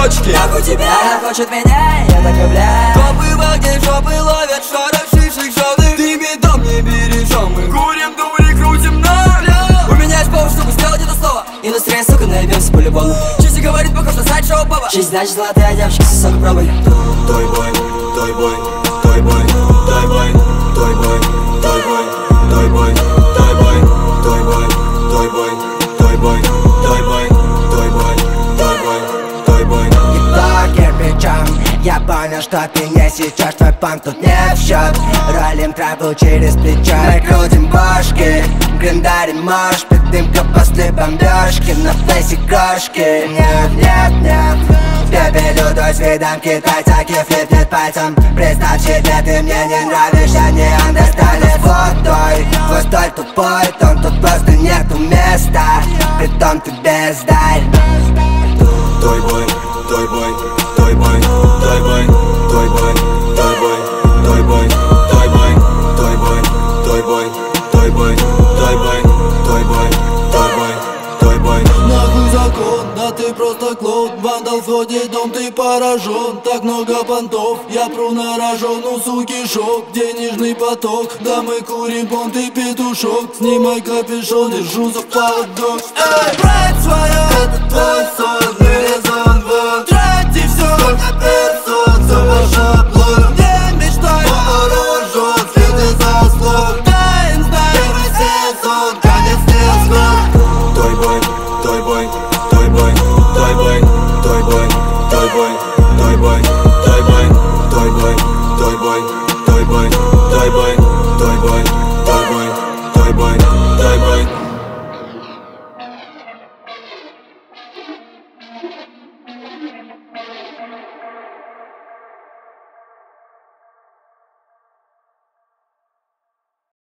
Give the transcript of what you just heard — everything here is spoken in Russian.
точки. Как у тебя? Она хочет меня, я так влюбляю. Копы в огне, жопы ловят, шаров, шишек, жёвных. Ты медом не бережем, мы курим, дури, крутим на. У меня есть повод, чтобы сделать это снова. И настроение, сука, наебемся по-любому. Чизи говорит, похож на сайт-шоу Боба. Честь, значит, золотая девочка, сосок пробуй. Той бой, той бой, той бой, той бой, той бой, той бой, той бой, той бой, той бой, той бой, той бой, той бой, той бой, той бой, той бой. И кирпичом я понял, что ты не сейчас, твой пан тут не в счет. Ролим траву через плечо, мы крутим бошки, гриндарим мошпит, дымка после бомбежки, на фейсе крошки. Нет, нет, нет, пепелю до видом китайца, кифлит пальцем. Представь себе, ты мне не нравишься, неандерталец. Вот твой столь тупой, тон, тут просто нету места, притом ты бездарь. Той бой, той бой, той бой, той бой, той бой, той бой, той бой, той бой, той бой, той бой, той бой, той бой, той бой, той бой, той бой. Нахуй закон, да ты просто клоун. Вандал входит в дом, ты поражен. Так много понтов, я пру на рожон. У суки шок, денежный поток. Да мы курим, он ты петушок. Снимай капюшон, держу за поводок. Эй, брать свое, это твой сон.